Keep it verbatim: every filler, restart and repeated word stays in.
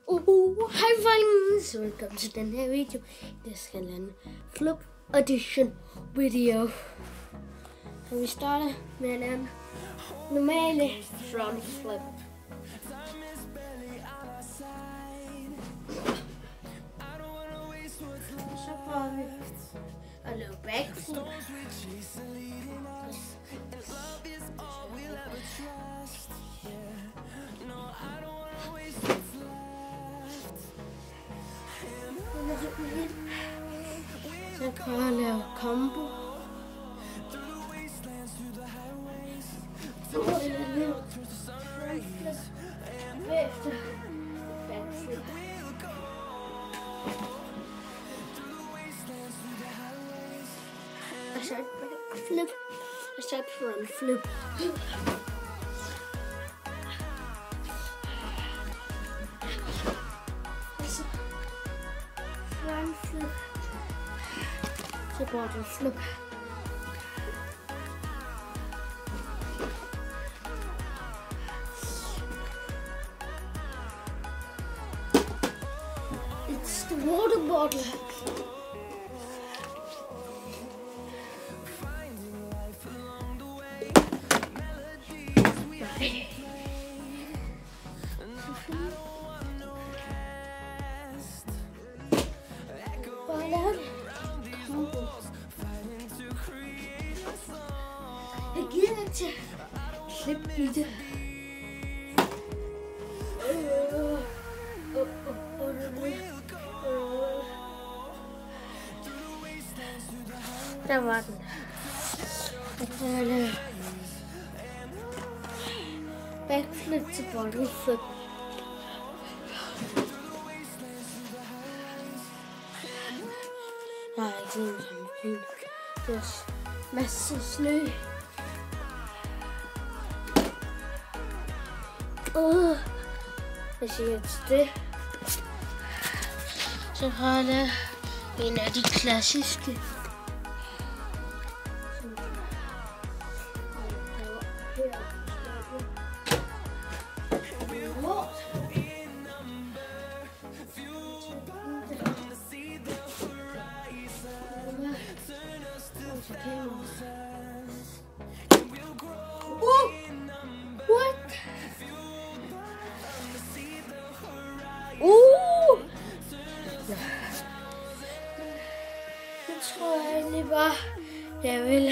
Uh, hej folkens, velkommen til den her video. Det skal være en flip edition video. Så vi starter med at lave en normale front flip. Så prøver vi at lave back flip. Så prøver jeg at lave combo. Bagefter backflip. Og så et backflip. Og så et frontflip. Frontflip. Så bottom flip. It's the water bottle. Jeg gider ikke til at klippe i det. Der var den. Og så er det backflip til bottom flip. Der er ikke sådan en bil. Der er masser af snø. Uh, jeg siger til det. Så har jeg en af de klassiske. Uh, what? Uh! Det tror jeg egentlig bare, jeg vil